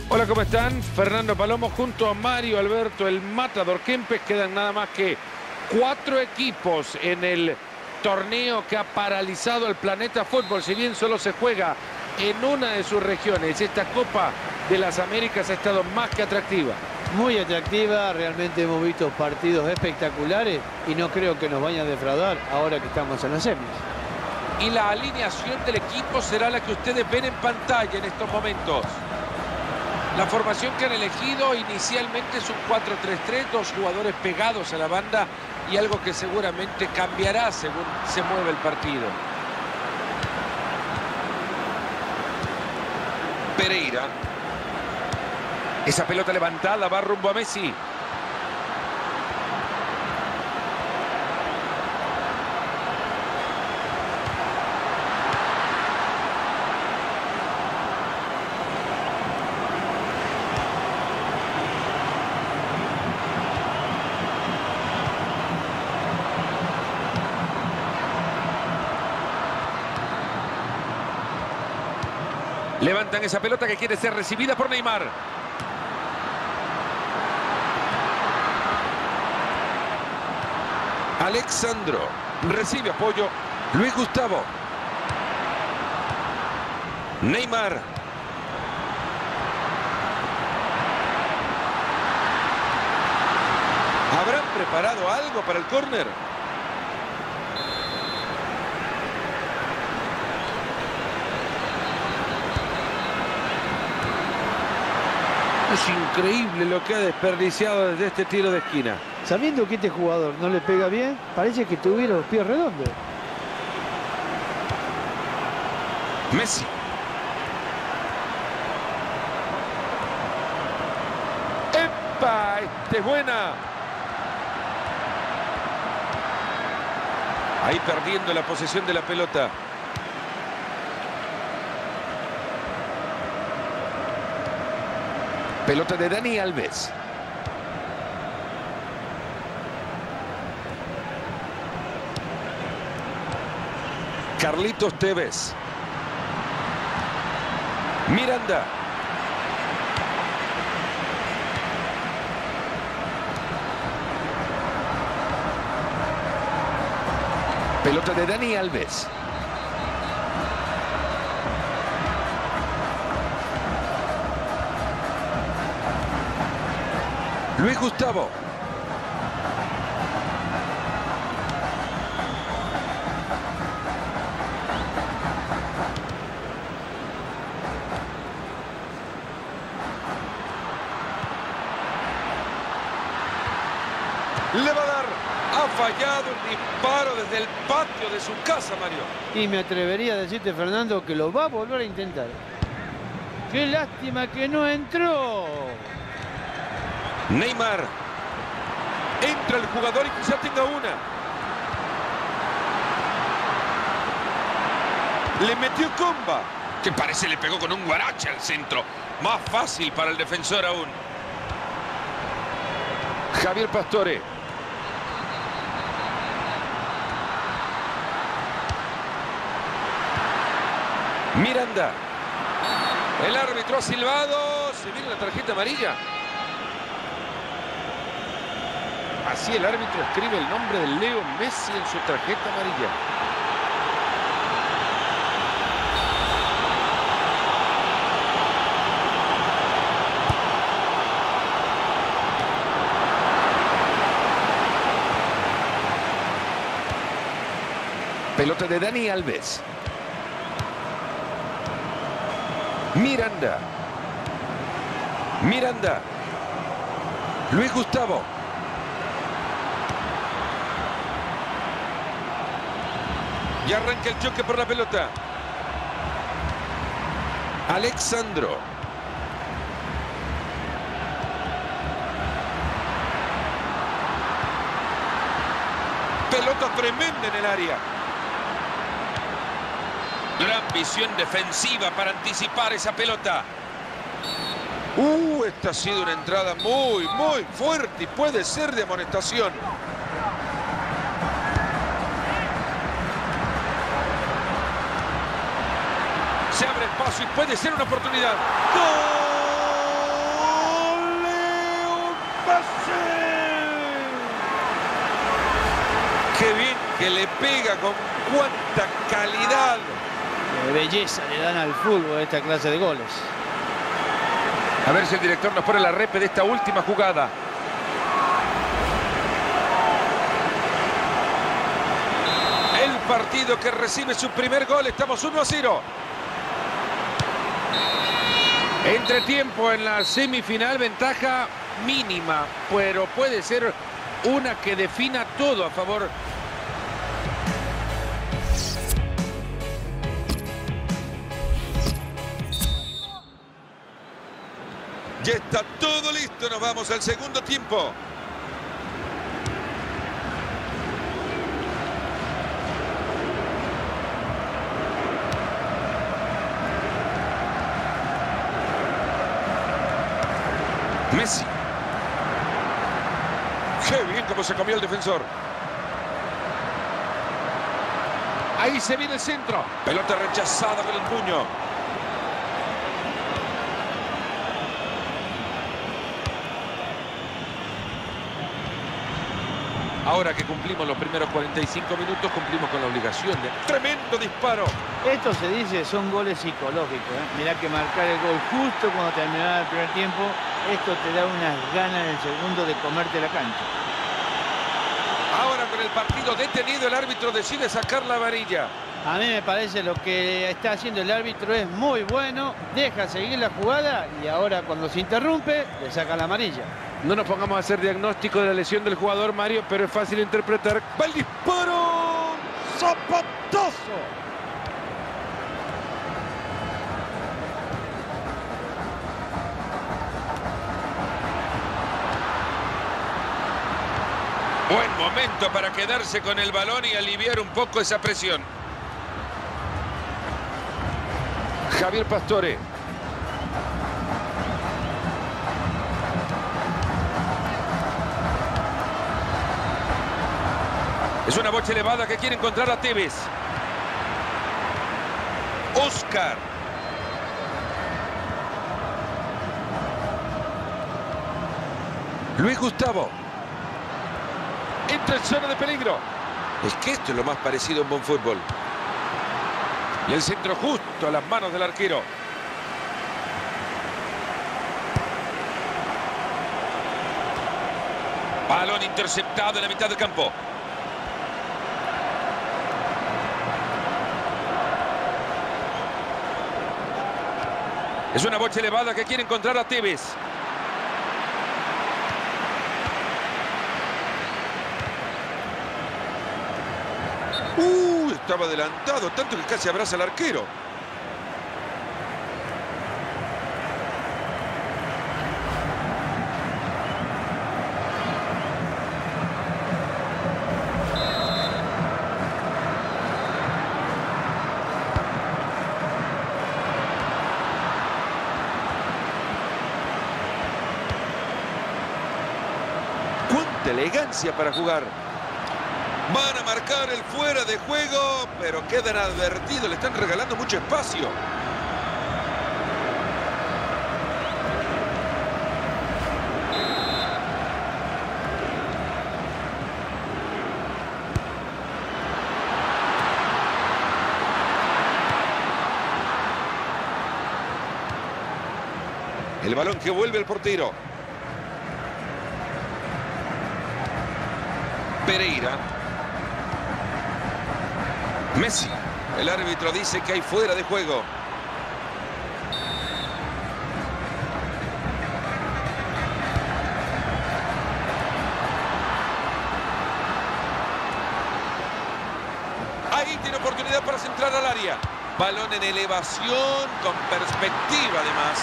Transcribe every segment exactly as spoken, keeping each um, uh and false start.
Hola, ¿cómo están? Fernando Palomo junto a Mario Alberto, el Matador Kempes. Quedan nada más que cuatro equipos en el torneo que ha paralizado el planeta fútbol. Si bien solo se juega en una de sus regiones, esta Copa de las Américas ha estado más que atractiva. Muy atractiva, realmente hemos visto partidos espectaculares y no creo que nos vayan a defraudar ahora que estamos en las semis. Y la alineación del equipo será la que ustedes ven en pantalla en estos momentos. La formación que han elegido inicialmente es un cuatro tres tres, dos jugadores pegados a la banda y algo que seguramente cambiará según se mueve el partido. Pereira. Esa pelota levantada va rumbo a Messi. Levantan esa pelota que quiere ser recibida por Neymar. Alexandro recibe apoyo. Luis Gustavo. Neymar. ¿Habrán preparado algo para el córner? Es increíble lo que ha desperdiciado desde este tiro de esquina. Sabiendo que este jugador no le pega bien, parece que tuviera los pies redondos. Messi. ¡Epa! ¡Esta es buena! Ahí perdiendo la posesión de la pelota. Pelota de Dani Alves. Carlitos Tevez. Miranda. Pelota de Dani Alves. Luis Gustavo. Le va a dar. Ha fallado el disparo desde el patio de su casa, Mario. Y me atrevería a decirte, Fernando, que lo va a volver a intentar. ¡Qué lástima que no entró! Neymar. Entra el jugador y quizá tenga una. Le metió comba. Que parece le pegó con un guarache al centro. Más fácil para el defensor aún. Javier Pastore. Miranda. El árbitro ha silbado. Se viene la tarjeta amarilla. Así el árbitro escribe el nombre de Leo Messi en su tarjeta amarilla. Pelota de Dani Alves. Miranda. Miranda. Luis Gustavo. Y arranca el choque por la pelota. Alexandro. Pelota tremenda en el área. Gran visión defensiva para anticipar esa pelota. Uh, esta ha sido una entrada muy, muy fuerte y puede ser de amonestación. Se abre el paso y puede ser una oportunidad. ¡Gol! que le pega con cuánta calidad. Qué belleza le dan al fútbol esta clase de goles. A ver si el director nos pone la repe de esta última jugada. El partido que recibe su primer gol. Estamos uno a cero. Entretiempo en la semifinal. Ventaja mínima, pero puede ser una que defina todo a favor. Ya está todo listo, nos vamos al segundo tiempo. Messi. Qué bien como se comió el defensor. Ahí se viene el centro. Pelota rechazada con el puño. Ahora que cumplimos los primeros cuarenta y cinco minutos, cumplimos con la obligación de... ¡Tremendo disparo! Esto se dice, son goles psicológicos, ¿eh? Mirá que marcar el gol justo cuando terminaba el primer tiempo, esto te da unas ganas en el segundo de comerte la cancha. Ahora con el partido detenido, el árbitro decide sacar la amarilla. A mí me parece lo que está haciendo el árbitro es muy bueno, deja seguir la jugada y ahora cuando se interrumpe, le saca la amarilla. No nos pongamos a hacer diagnóstico de la lesión del jugador, Mario, pero es fácil interpretar. ¡Va el disparo! ¡Zapatazo! Buen momento para quedarse con el balón y aliviar un poco esa presión. Javier Pastore. Es una bocha elevada que quiere encontrar a Tevez. Oscar. Luis Gustavo. Entra en zona de peligro. Es que esto es lo más parecido a un buen fútbol. Y el centro justo a las manos del arquero. Balón interceptado en la mitad del campo. Es una bocha elevada que quiere encontrar a Tevez. Uh, estaba adelantado, tanto que casi abraza al arquero. Cuánta elegancia para jugar. Van a marcar el fuera de juego, pero quedan advertidos, le están regalando mucho espacio. El balón que vuelve al portero. Pereira. Messi. El árbitro dice que hay fuera de juego. Ahí tiene oportunidad para centrar al área. Balón en elevación, con perspectiva además.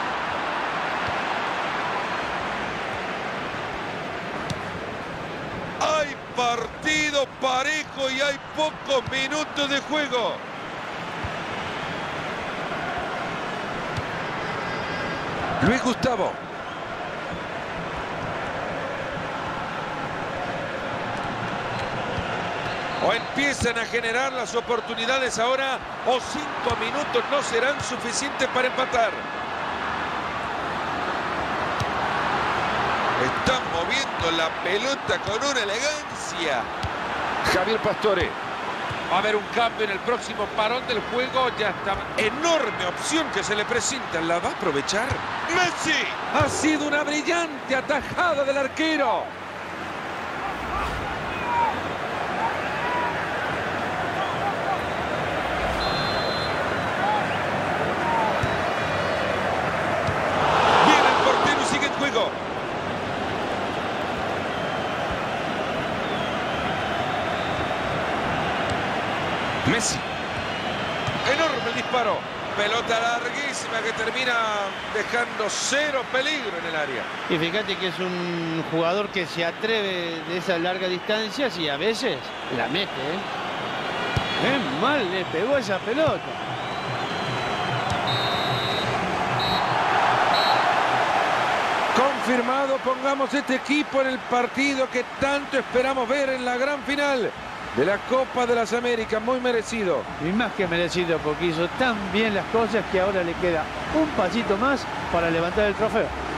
Hay partido parejo y hay pocos minutos de juego. Luis Gustavo. O empiezan a generar las oportunidades ahora, o cinco minutos no serán suficientes para empatar. Están moviendo la pelota con una elegancia. Javier Pastore. Va a haber un cambio en el próximo parón del juego. Ya está. Enorme opción que se le presenta. ¿La va a aprovechar? ¡Messi! Ha sido una brillante atajada del arquero. Viene el portero y sigue en juego. Messi. Enorme el disparo. Pelota larguísima que termina dejando cero peligro en el área. Y fíjate que es un jugador que se atreve de esas largas distancias y a veces la mete, ¿eh? Qué mal le pegó esa pelota. Confirmado, pongamos este equipo en el partido que tanto esperamos ver en la gran final de la Copa de las Américas. Muy merecido. Y más que merecido, porque hizo tan bien las cosas que ahora le queda un pasito más para levantar el trofeo.